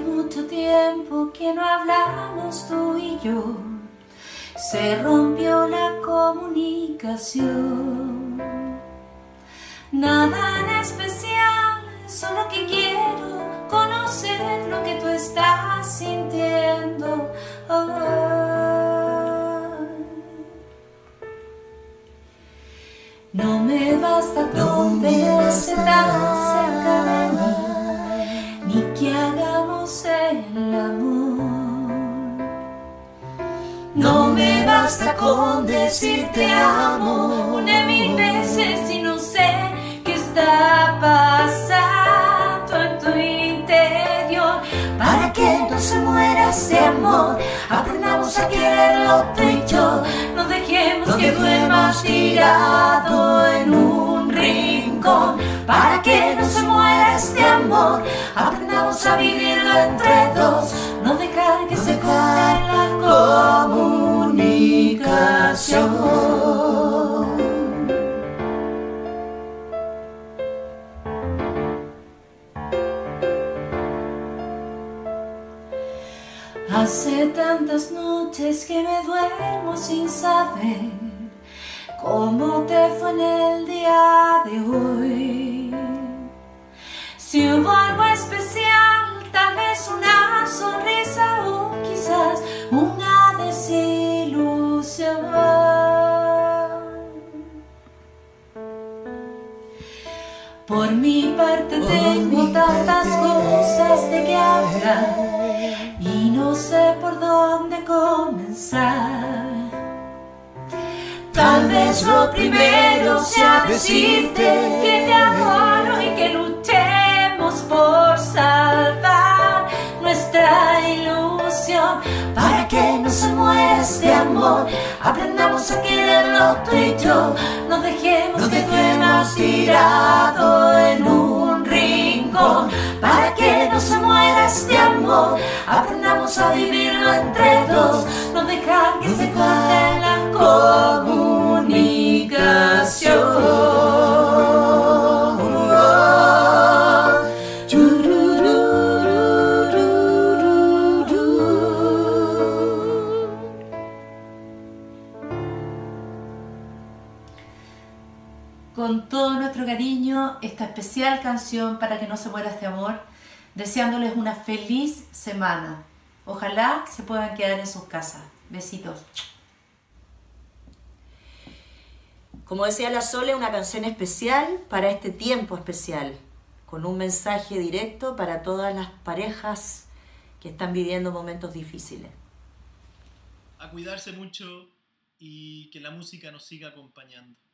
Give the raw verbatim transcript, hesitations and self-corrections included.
mucho tiempo que no hablamos tú y yo. Se rompió la comunicación. Nada en especial, solo que quiero conocer lo que tú estás sintiendo. Ay. No me basta con verse tan cerca de mí, ni que hagamos el amor. No me basta con decir te amo una mil veces y no sé qué está pasando en tu interior. Para que no se muera este amor, aprendamos a quererlo tú y yo. No dejemos no que duermas tirado en un rincón. Para que no se muera este amor, aprendamos a vivirlo entre dos. No dejar que no se corte la comunicación. Hace tantas noches que me duermo sin saber cómo te fue en el día de hoy. Si hubo algo especial, tal vez una sonrisa o quizás una desilusión. Por mi parte tengo tantas cosas de que hablar y no sé por dónde comenzar. Tal vez lo primero sea decirte que te adoro y que luchemos por salvar nuestra ilusión. Para que no se muera este amor, aprendamos a quererlo tú y yo. No dejemos no que duermas tirado en un rincón. Para que no se muera este amor, aprendamos a vivirlo entre dos. No dejar que no se corte la comunicación. Con todo nuestro cariño, esta especial canción para que no se muera este amor, deseándoles una feliz semana. Ojalá se puedan quedar en sus casas. Besitos. Como decía la Sole, una canción especial para este tiempo especial, con un mensaje directo para todas las parejas que están viviendo momentos difíciles. A cuidarse mucho y que la música nos siga acompañando.